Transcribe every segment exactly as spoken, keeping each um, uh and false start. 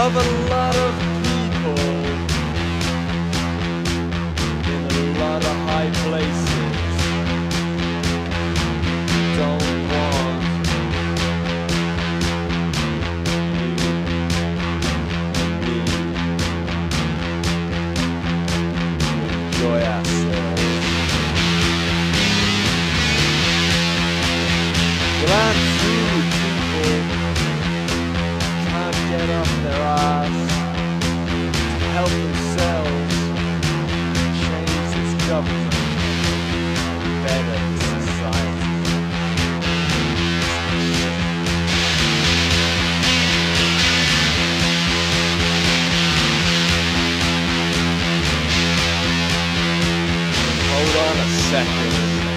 of a lot of people in a lot of high places don't want you and me to enjoy ourselves. Glance through people can't get off their ass to help themselves change this government and better society. Hold on a second.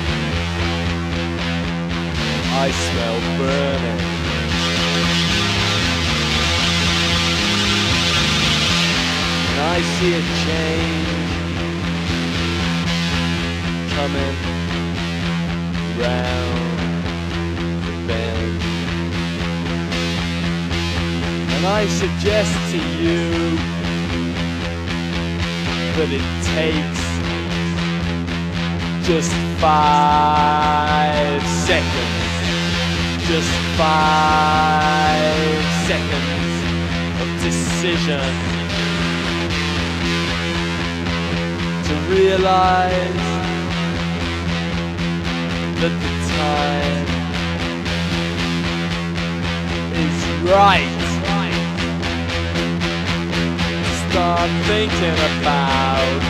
I smell burning. And I see a change coming round the bend. And I suggest to you that it takes just five seconds. Just five seconds of decision to realize that the time is right to start thinking about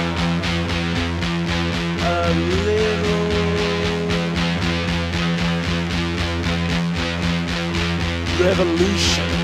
a little revolution.